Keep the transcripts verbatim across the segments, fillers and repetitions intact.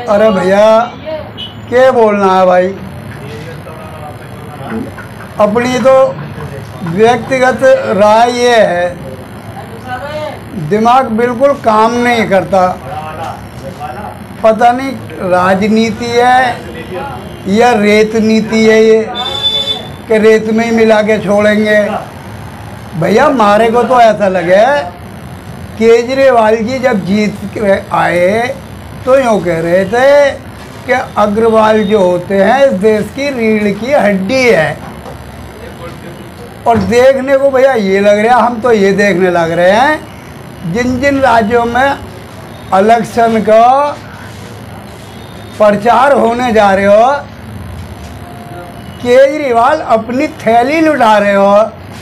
अरे भैया क्या बोलना है भाई, अपनी तो व्यक्तिगत राय ये है, दिमाग बिल्कुल काम नहीं करता। पता नहीं राजनीति है या रेत नीति है ये, कि रेत में ही मिला के छोड़ेंगे। भैया हमारे को तो ऐसा लगे केजरीवाल जी जब जीत के आए तो यूँ कह रहे थे कि अग्रवाल जो होते हैं इस देश की रीढ़ की हड्डी है, और देखने को भैया ये लग रहा है, हम तो ये देखने लग रहे हैं जिन जिन राज्यों में इलेक्शन का प्रचार होने जा रहे हो केजरीवाल अपनी थैली लुटा रहे हो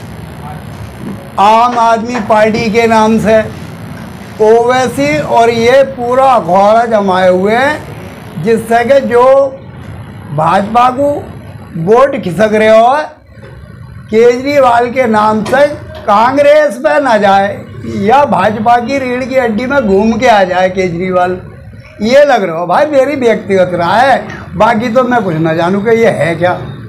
आम आदमी पार्टी के नाम से। ओवैसी और ये पूरा अखबार जमाए हुए हैं जिससे कि जो भाजपा को वोट खिसक रहे हो केजरीवाल के नाम से कांग्रेस पे ना जाए या भाजपा की रीढ़ की हड्डी में घूम के आ जाए केजरीवाल, ये लग रहा हो भाई। मेरी व्यक्तिगत राय है, बाकी तो मैं कुछ ना जानूँ कि ये है क्या।